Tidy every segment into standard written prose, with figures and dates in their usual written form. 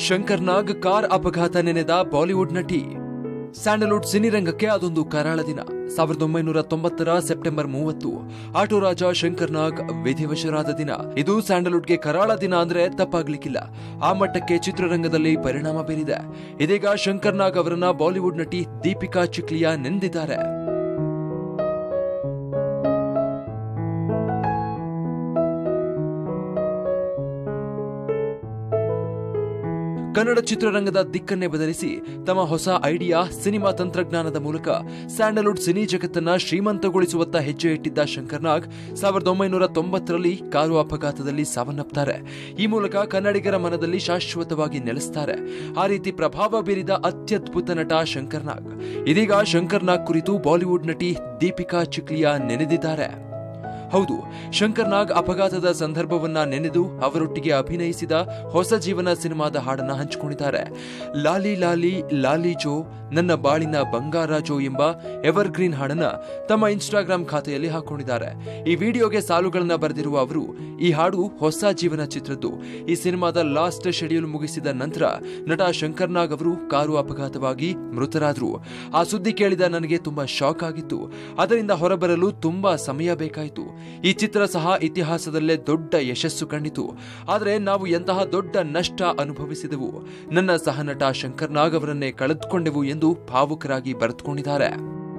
ಶಂಕರ್ ನಾಗ್ car ಅಪಘಾತ ನೆನೆದ Bollywood ನಟಿ. Sandalwood ಸಿನಿರಂಗಕ್ಕೆ ಅದೊಂದು ಕರಾಳ ದಿನ. 1990 ಸೆಪ್ಟೆಂಬರ್ 30 ಆಟೋ ರಾಜ ಶಂಕರ್ ನಾಗ್ ವಿಧಿವಶರಾದ ದಿನ. ಇದು ಸ್ಯಾಂಡಲ್ವುಡ್ಗೆ ಕರಾಳ ದಿನ ಅಂದ್ರೆ ತಪ್ಪಾಗ್ಲಿಕ್ಕಿಲ್ಲ. ಆ ಮಟ್ಟಕ್ಕೆ ಚಿತ್ರರಂಗದಲ್ಲಿ ಪರಿಣಾಮ ಬೀರಿದೆ. ಇದೀಗ ಶಂಕರ್ ನಾಗ್ ಅವರನ್ನ ಬಾಲಿವುಡ್ ನಟಿ ದೀಪಿಕಾ ಚಿಕ್ಲಿಯಾ ನೆಂದಿದ್ದಾರೆ. ಕನ್ನಡ ಚಿತ್ರರಂಗದ ದಿಕ್ಕನ್ನೇ ಬದಲಿಸಿ ತಮ್ಮ ಹೊಸ ಐಡಿಯಾ ಸಿನಿಮಾ ತಂತ್ರಜ್ಞಾನದ ಮೂಲಕ ಸ್ಯಾಂಡಲ್ವುಡ್ ಸಿನಿ ಜಗತ್ತನ್ನ ಶ್ರೀಮಂತಗೊಳಿಸುವತ್ತ ಹೆಜ್ಜೆ ಇಟ್ಟಿದ್ದ ಶಂಕರ್ ನಾಗ್ 1990ರಲ್ಲಿ ಕಾರು ಅಪಘಾತದಲ್ಲಿ ಸಾವನ್ನಪ್ತಾರೆ. ಈ ಮೂಲಕ ಕನ್ನಡಿಗರ ಮನದಲ್ಲಿ ಶಾಶ್ವತವಾಗಿ ನೆಲೆಸ್ತಾರೆ. ಆ ರೀತಿ ಪ್ರಭಾವ ಬೀರಿದ ಅತ್ಯದ್ಭುತ ನಟ ಶಂಕರ್ ನಾಗ್. ಇದೀಗ ಶಂಕರ್ ನಾಗ್ ಕುರಿತು ಬಾಲಿವುಡ್ ನಟಿ ದೀಪಿಕಾ ಚಿಕ್ಲಿಯಾ ನೆನೆದಿದ್ದಾರೆ. ಹೌದು, ಶಂಕರ್ ನಾಗ್ ಅಪಘಾತದ ಸಂದರ್ಭವನ್ನ ನೆನೆದು ಅವರೊಟ್ಟಿಗೆ ಅಭಿನಯಿಸಿದ ಹೊಸ ಜೀವನ ಸಿನಿಮಾದ ಹಾಡನ್ನ ಹಂಚಿಕೊಂಡಿದ್ದಾರೆ. ಲಾಲಿ ಲಾಲಿ ಲಾಲಿ ಜೋ, ನನ್ನ ಬಾಳಿನ ಬಂಗಾರ ಜೋ ಎಂಬ ಎವರ್ ಗ್ರೀನ್ ಹಾಡನ್ನ ತಮ್ಮ ಇನ್ಸ್ಟಾಗ್ರಾಮ್ ಖಾತೆಯಲ್ಲಿ ಹಾಕೊಂಡಿದ್ದಾರೆ. ಈ ವಿಡಿಯೋಗೆ ಸಾಲುಗಳನ್ನ ಬರೆದಿರುವ ಅವರು, ಈ ಹಾಡು ಹೊಸ ಜೀವನ ಚಿತ್ರದ್ದು. ಈ ಸಿನಿಮಾದ ಲಾಸ್ಟ್ ಶೆಡ್ಯೂಲ್ ಮುಗಿಸಿದ ನಂತರ ನಟ ಶಂಕರ್ ನಾಗ್ ಅವರು ಕಾರು ಅಪಘಾತವಾಗಿ ಮೃತರಾದ್ರು. ಆ ಸುದ್ದಿ ಕೇಳಿದ ನನಗೆ ತುಂಬಾ ಶಾಕ್ ಆಗಿತ್ತು. ಅದರಿಂದ ಹೊರಬರಲು ತುಂಬಾ ಸಮಯ ಬೇಕಾಯಿತು. ಈ ಚಿತ್ರ ಸಹ ಇತಿಹಾಸದಲ್ಲೇ ದೊಡ್ಡ ಯಶಸ್ಸು ಕಂಡಿತು. ಆದರೆ ನಾವು ಎಂತಹ ದೊಡ್ಡ ನಷ್ಟ ಅನುಭವಿಸಿದೆವು. ನನ್ನ ಸಹನಟ ಶಂಕರ್ ನಾಗ್ ಅವರನ್ನೇ ಕಳೆದುಕೊಂಡೆವು ಎಂದು ಭಾವುಕರಾಗಿ ಬರೆದುಕೊಂಡಿದ್ದಾರೆ.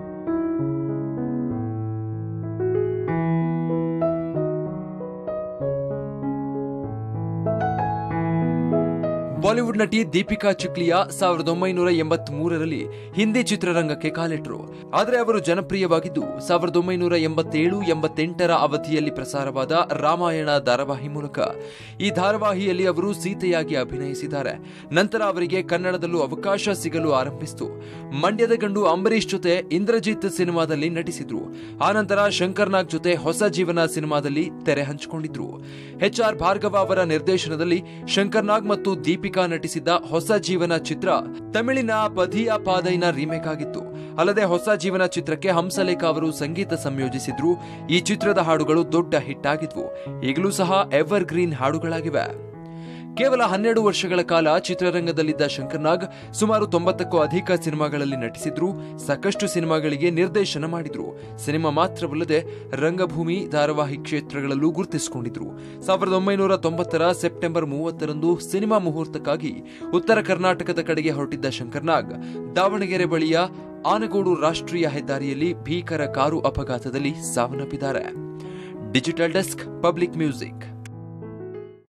ಬಾಲಿವುಡ್ ನಟಿ ದೀಪಿಕಾ ಚಿಕ್ಲಿಯಾ 1983ರಲ್ಲಿ ಹಿಂದಿ ಚಿತ್ರರಂಗಕ್ಕೆ ಕಾಲಿಟ್ಟರು. ಆದರೆ ಅವರು ಜನಪ್ರಿಯವಾಗಿದ್ದು 1987-88ರ ಅವಧಿಯಲ್ಲಿ ಪ್ರಸಾರವಾದ ರಾಮಾಯಣ ಧಾರಾವಾಹಿ ಮೂಲಕ. ಈ ಧಾರಾವಾಹಿಯಲ್ಲಿ ಅವರು ಸೀತೆಯಾಗಿ ಅಭಿನಯಿಸಿದ್ದಾರೆ. ನಂತರ ಅವರಿಗೆ ಕನ್ನಡದಲ್ಲೂ ಅವಕಾಶ ಸಿಗಲು ಆರಂಭಿಸಿತು. ಮಂಡ್ಯದ ಗಂಡು ಅಂಬರೀಶ್ ಜೊತೆ ಇಂದ್ರಜಿತ್ ಸಿನಿಮಾದಲ್ಲಿ ನಟಿಸಿದ್ರು. ಆನಂತರ ಶಂಕರ್ ನಾಗ್ ಜೊತೆ ಹೊಸ ಜೀವನ ಸಿನಿಮಾದಲ್ಲಿ ತೆರೆ ಹಂಚಿಕೊಂಡಿದ್ರು. HR ಭಾರ್ಗವ ಅವರ ನಿರ್ದೇಶನದಲ್ಲಿ ಶಂಕರ್ ನಾಗ್ ಮತ್ತು ದೀಪಿಕಾ ನಟಿಸಿದ್ದ ಹೊಸ ಜೀವನ ಚಿತ್ರ ತಮಿಳಿನ ಪಧಿಯ ಪಾದೈನ ರೀಮೇಕ್ ಆಗಿತ್ತು. ಅಲ್ಲದೆ ಹೊಸ ಜೀವನ ಚಿತ್ರಕ್ಕೆ ಹಂಸಲೇಖ ಅವರು ಸಂಗೀತ ಸಂಯೋಜಿಸಿದ್ರು. ಈ ಚಿತ್ರದ ಹಾಡುಗಳು ದೊಡ್ಡ ಹಿಟ್ ಆಗಿದ್ವು. ಈಗಲೂ ಸಹ ಎವರ್ ಗ್ರೀನ್ ಹಾಡುಗಳಾಗಿವೆ. ಕೇವಲ 12 ವರ್ಷಗಳ ಕಾಲ ಚಿತ್ರರಂಗದಲ್ಲಿದ್ದ ಶಂಕರ್ ನಾಗ್ ಸುಮಾರು 90ಕ್ಕೂ ಅಧಿಕ ಸಿನಿಮಾಗಳಲ್ಲಿ ನಟಿಸಿದ್ರು. ಸಾಕಷ್ಟು ಸಿನಿಮಾಗಳಿಗೆ ನಿರ್ದೇಶನ ಮಾಡಿದ್ರು. ಸಿನಿಮಾ ಮಾತ್ರವಲ್ಲದೆ ರಂಗಭೂಮಿ, ಧಾರಾವಾಹಿ ಕ್ಷೇತ್ರಗಳಲ್ಲೂ ಗುರುತಿಸಿಕೊಂಡಿದ್ರು. 1990ರ ಸೆಪ್ಟೆಂಬರ್ 30ರಂದು ಸಿನಿಮಾ ಮುಹೂರ್ತಕ್ಕಾಗಿ ಉತ್ತರ ಕರ್ನಾಟಕದ ಕಡೆಗೆ ಹೊರಟಿದ್ದ ಶಂಕರ್ ನಾಗ್ ದಾವಣಗೆರೆ ಬಳಿಯ ಆನಗೋಡು ರಾಷ್ಟ್ರೀಯ ಹೆದ್ದಾರಿಯಲ್ಲಿ ಭೀಕರ ಕಾರು ಅಪಘಾತದಲ್ಲಿ ಸಾವನ್ನಪ್ಪಿದ್ದಾರೆ. Digital desk, public music.